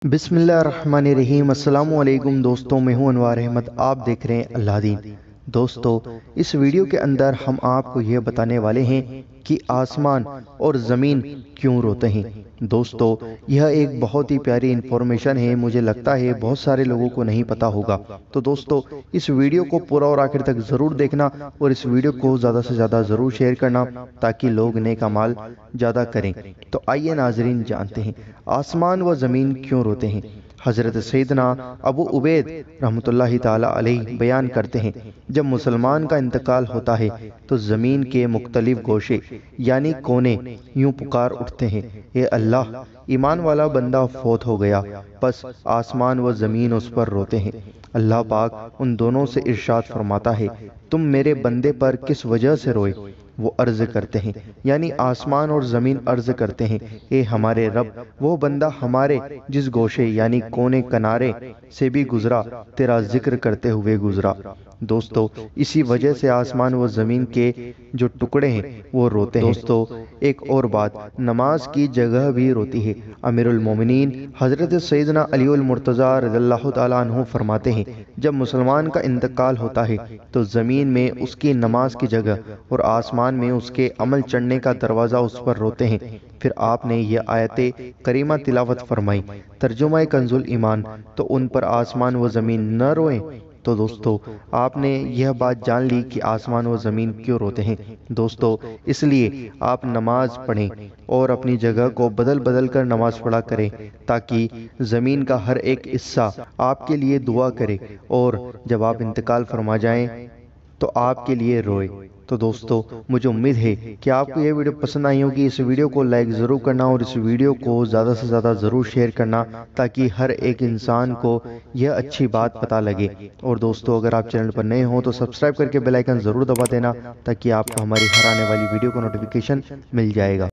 बिस्मिल्लाहिर्रहमानिर्रहीम। अस्सलामु अलैकुम दोस्तों, मैं हूं अनवार अहमद। आप देख रहे हैं अल्लाह दीन। दोस्तों, इस वीडियो के अंदर हम आपको यह बताने वाले हैं कि आसमान और ज़मीन क्यों रोते हैं। दोस्तों, यह एक बहुत ही प्यारी इन्फॉर्मेशन है, मुझे लगता है बहुत सारे लोगों को नहीं पता होगा। तो दोस्तों, इस वीडियो को पूरा और आखिर तक ज़रूर देखना और इस वीडियो को ज़्यादा से ज़्यादा ज़रूर शेयर करना ताकि लोग नेक अमाल ज़्यादा करें। तो आइए नाजरीन, जानते हैं आसमान व ज़मीन क्यों रोते हैं। हज़रत सैयदना अबू उबैद रहमतुल्लाहि ताला अलैह बयान करते हैं, जब मुसलमान का इंतकाल होता है तो ज़मीन के मुख्तलिफ गोशे यानी कोने यूं पुकार उठते हैं, ए अल्लाह, ईमान वाला बंदा फौत हो गया। बस आसमान व ज़मीन उस पर रोते हैं। अल्लाह पाक उन दोनों से इरशाद फरमाता है, तुम मेरे बंदे पर किस वजह से रोए। वो अर्ज करते हैं, यानी आसमान और ज़मीन अर्ज करते हैं, ए हमारे रब, वो बंदा हमारे जिस गोशे यानी कोने किनारे से भी गुजरा, तेरा जिक्र करते हुए गुजरा। दोस्तों, इसी वजह से आसमान व ज़मीन के जो टुकड़े हैं वो रोते हैं। दोस्तों, एक और बात, नमाज की जगह भी रोती है। अमीरुल मोमिनीन हज़रत सैयदना अलीउल मुर्तज़ा रज़ियल्लाहु ताला अन्हु फरमाते हैं, जब मुसलमान का इंतकाल होता है तो ज़मीन में उसकी नमाज की जगह और आसमान में उसके अमल चढ़ने का दरवाज़ा उस पर रोते हैं। फिर आपने ये आयते करीमा तिलावत फरमाई, तर्जुमा कंजुल ईमान, तो उन पर आसमान व ज़मीन न रोएं। तो दोस्तों, आपने यह बात जान ली कि आसमान व ज़मीन क्यों रोते हैं। दोस्तों, इसलिए आप नमाज पढ़ें और अपनी जगह को बदल बदल कर नमाज पढ़ा करें ताकि ज़मीन का हर एक हिस्सा आपके लिए दुआ करे और जब आप इंतकाल फरमा जाएं तो आपके लिए रोए। तो दोस्तों, मुझे उम्मीद है कि आपको यह वीडियो पसंद आई होगी। इस वीडियो को लाइक ज़रूर करना और इस वीडियो को ज़्यादा से ज़्यादा ज़रूर शेयर करना ताकि हर एक इंसान को यह अच्छी बात पता लगे। और दोस्तों, अगर आप चैनल पर नए हो तो सब्सक्राइब करके बेल आइकन ज़रूर दबा देना ताकि आपको हमारी हर आने वाली वीडियो को नोटिफिकेशन मिल जाएगा।